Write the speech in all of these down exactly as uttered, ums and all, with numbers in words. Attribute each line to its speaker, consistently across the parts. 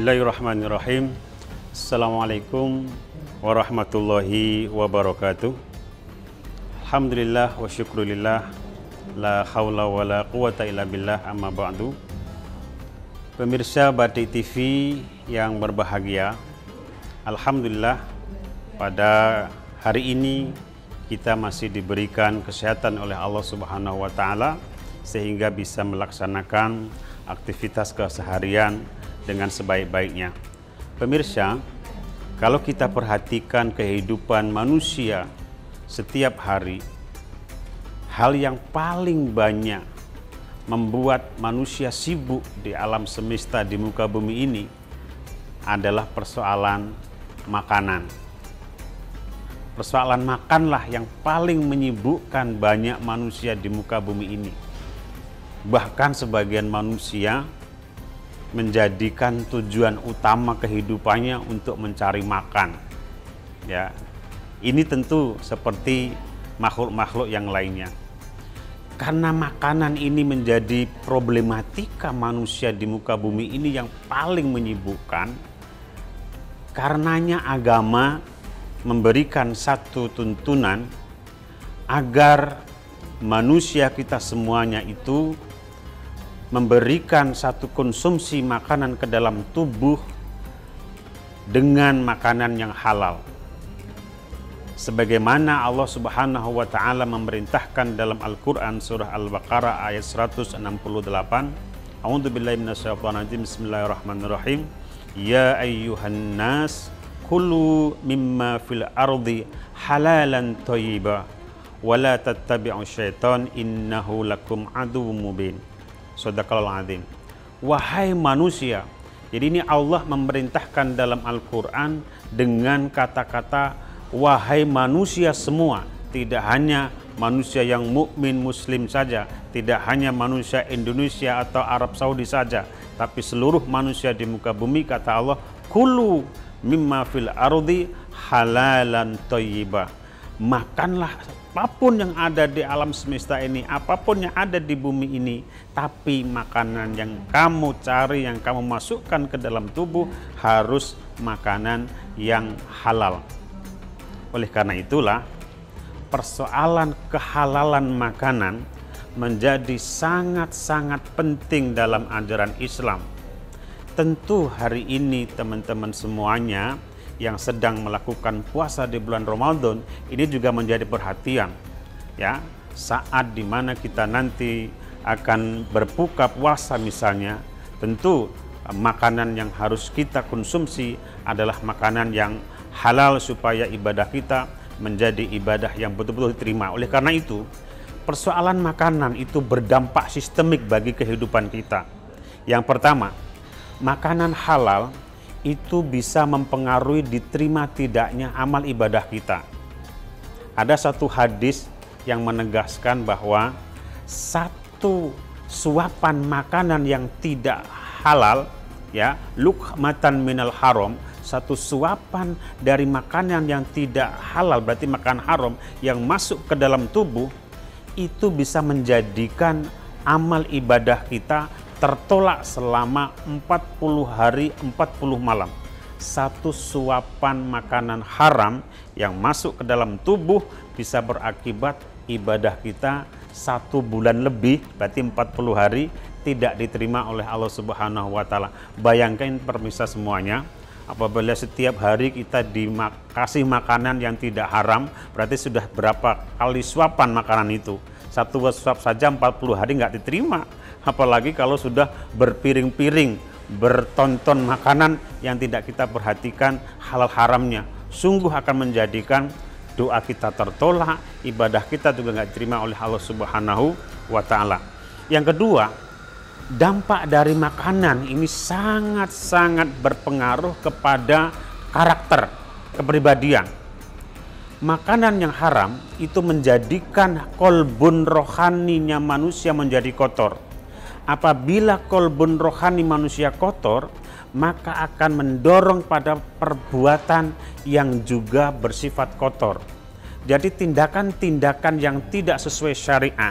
Speaker 1: Bismillahirrahmanirrahim. Assalamualaikum warahmatullahi wabarakatuh. Alhamdulillah wa syukrulillah. La haula wa la quwata illa billah, amma ba'du. Pemirsa Batik T V yang berbahagia, Alhamdulillah pada hari ini kita masih diberikan kesehatan oleh Allah Subhanahu wa Ta'ala sehingga bisa melaksanakan aktivitas keseharian dengan sebaik-baiknya. Pemirsa, kalau kita perhatikan kehidupan manusia setiap hari, hal yang paling banyak membuat manusia sibuk di alam semesta di muka bumi ini adalah persoalan makanan. Persoalan makanlah yang paling menyibukkan banyak manusia di muka bumi ini. Bahkan sebagian manusia menjadikan tujuan utama kehidupannya untuk mencari makan. Ya, ini tentu seperti makhluk-makhluk yang lainnya. Karena makanan ini menjadi problematika manusia di muka bumi ini yang paling menyibukkan, karenanya agama memberikan satu tuntunan agar manusia kita semuanya itu memberikan satu konsumsi makanan ke dalam tubuh dengan makanan yang halal. Sebagaimana Allah Subhanahu wa Ta'ala memerintahkan dalam Al-Quran surah Al-Baqarah ayat seratus enam puluh delapan. A'udzubillahi minasyaitonir rajim. Bismillahirrahmanirrahim. Ya ayyuhan nas kulu mimma fil ardi halalan thayyiba wa la tattabi'u syaitan innahu lakum aduwwum mubin. Shadaqallahul azim. Wahai manusia. Jadi ini Allah memerintahkan dalam Al-Quran dengan kata-kata wahai manusia semua, tidak hanya manusia yang mukmin muslim saja, tidak hanya manusia Indonesia atau Arab Saudi saja, tapi seluruh manusia di muka bumi, kata Allah, kulu mimma fil ardi halalan thayyiba. Makanlah apapun yang ada di alam semesta ini, apapun yang ada di bumi ini, tapi makanan yang kamu cari, yang kamu masukkan ke dalam tubuh harus makanan yang halal. Oleh karena itulah persoalan kehalalan makanan menjadi sangat-sangat penting dalam ajaran Islam. Tentu hari ini teman-teman semuanya yang sedang melakukan puasa di bulan Ramadan ini juga menjadi perhatian, ya, saat dimana kita nanti akan berbuka puasa misalnya, tentu makanan yang harus kita konsumsi adalah makanan yang halal supaya ibadah kita menjadi ibadah yang betul-betul diterima. Oleh karena itu, persoalan makanan itu berdampak sistemik bagi kehidupan kita. Yang pertama, makanan halal itu bisa mempengaruhi diterima tidaknya amal ibadah kita. Ada satu hadis yang menegaskan bahwa satu suapan makanan yang tidak halal, ya, luqmatan minal haram, satu suapan dari makanan yang tidak halal, berarti makan haram yang masuk ke dalam tubuh, itu bisa menjadikan amal ibadah kita tertolak selama empat puluh hari empat puluh malam. Satu suapan makanan haram yang masuk ke dalam tubuh bisa berakibat ibadah kita satu bulan lebih, berarti empat puluh hari tidak diterima oleh Allah Subhanahu wa Ta'ala. Bayangkan pemirsa semuanya, apabila setiap hari kita dikasih makanan yang tidak haram, berarti sudah berapa kali suapan makanan itu. Satu suap saja empat puluh hari nggak diterima. Apalagi kalau sudah berpiring-piring, bertonton makanan yang tidak kita perhatikan halal haramnya. Sungguh akan menjadikan doa kita tertolak, ibadah kita juga nggak diterima oleh Allah Subhanahu wa Ta'ala. Yang kedua, dampak dari makanan ini sangat-sangat berpengaruh kepada karakter, kepribadian. Makanan yang haram itu menjadikan kolbun rohaninya manusia menjadi kotor. Apabila kolbun rohani manusia kotor, maka akan mendorong pada perbuatan yang juga bersifat kotor. Jadi tindakan-tindakan yang tidak sesuai syariat,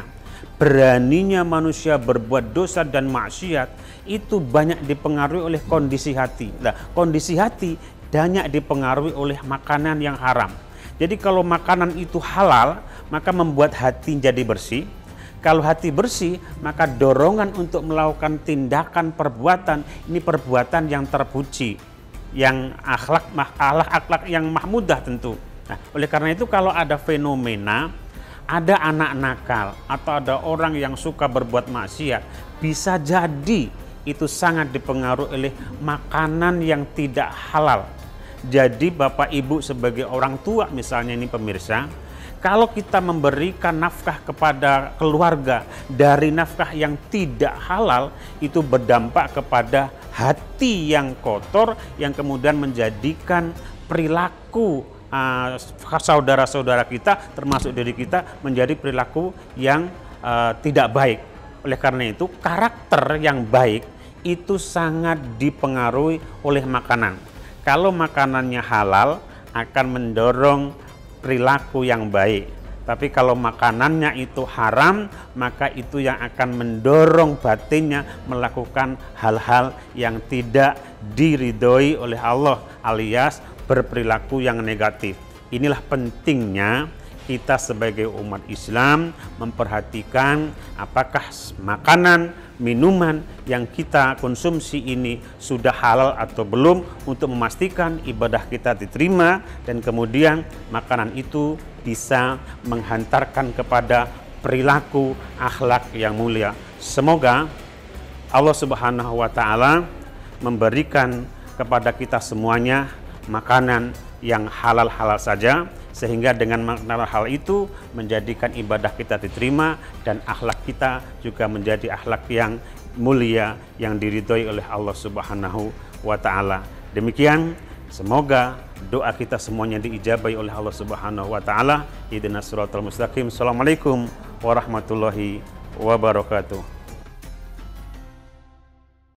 Speaker 1: beraninya manusia berbuat dosa dan maksiat itu banyak dipengaruhi oleh kondisi hati. Nah, kondisi hati banyak dipengaruhi oleh makanan yang haram. Jadi kalau makanan itu halal, maka membuat hati jadi bersih. Kalau hati bersih, maka dorongan untuk melakukan tindakan perbuatan, ini perbuatan yang terpuji, yang akhlak akhlak akhlak yang mahmudah tentu. Nah, oleh karena itu kalau ada fenomena ada anak nakal atau ada orang yang suka berbuat maksiat, bisa jadi itu sangat dipengaruhi oleh makanan yang tidak halal. Jadi Bapak Ibu sebagai orang tua misalnya ini pemirsa, kalau kita memberikan nafkah kepada keluarga dari nafkah yang tidak halal, itu berdampak kepada hati yang kotor yang kemudian menjadikan perilaku uh, saudara-saudara kita termasuk diri kita menjadi perilaku yang uh, tidak baik. Oleh karena itu karakter yang baik itu sangat dipengaruhi oleh makanan. Kalau makanannya halal akan mendorong perilaku yang baik. Tapi kalau makanannya itu haram, maka itu yang akan mendorong batinnya melakukan hal-hal yang tidak diridhoi oleh Allah alias berperilaku yang negatif. Inilah pentingnya kita sebagai umat Islam memperhatikan apakah makanan, minuman yang kita konsumsi ini sudah halal atau belum untuk memastikan ibadah kita diterima dan kemudian makanan itu bisa menghantarkan kepada perilaku akhlak yang mulia. Semoga Allah Subhanahu wa taala memberikan kepada kita semuanya makanan yang halal-halal saja, sehingga dengan makna hal itu menjadikan ibadah kita diterima dan akhlak kita juga menjadi akhlak yang mulia yang diridhoi oleh Allah Subhanahu wa taala. Demikian, semoga doa kita semuanya diijabahi oleh Allah Subhanahu wa taala. Ihdinas siratal mustaqim. Assalamualaikum warahmatullahi wabarakatuh.